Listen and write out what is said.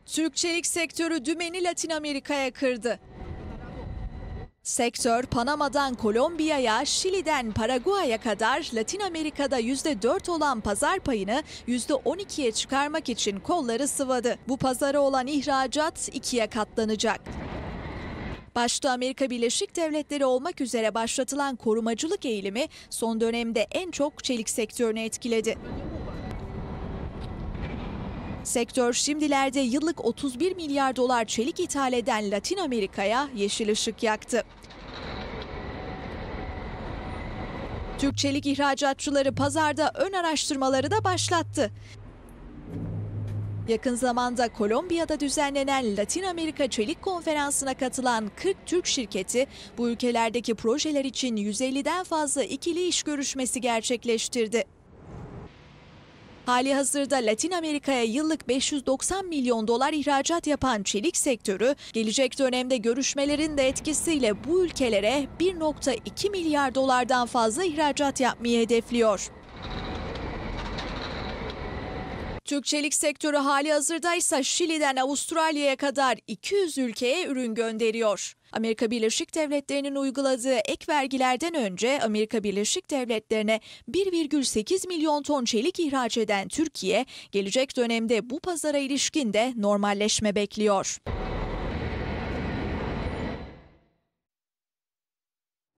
Türk çelik sektörü dümeni Latin Amerika'ya kırdı. Sektör Panama'dan Kolombiya'ya, Şili'den Paraguay'a kadar Latin Amerika'da %4 olan pazar payını %12'ye çıkarmak için kolları sıvadı. Bu pazara olan ihracat 2'ye katlanacak. Başta Amerika Birleşik Devletleri olmak üzere başlatılan korumacılık eğilimi son dönemde en çok çelik sektörünü etkiledi. Sektör şimdilerde yıllık 31 milyar dolar çelik ithal eden Latin Amerika'ya yeşil ışık yaktı. Türk çelik ihracatçıları pazarda ön araştırmaları da başlattı. Yakın zamanda Kolombiya'da düzenlenen Latin Amerika Çelik Konferansı'na katılan 40 Türk şirketi bu ülkelerdeki projeler için 150'den fazla ikili iş görüşmesi gerçekleştirdi. Halihazırda Latin Amerika'ya yıllık 590 milyon dolar ihracat yapan çelik sektörü, gelecek dönemde görüşmelerin de etkisiyle bu ülkelere 1,2 milyar dolardan fazla ihracat yapmayı hedefliyor. Türk çelik sektörü halihazırda ise Şili'den Avustralya'ya kadar 200 ülkeye ürün gönderiyor. Amerika Birleşik Devletleri'nin uyguladığı ek vergilerden önce Amerika Birleşik Devletleri'ne 1,8 milyon ton çelik ihraç eden Türkiye, gelecek dönemde bu pazara ilişkin de normalleşme bekliyor.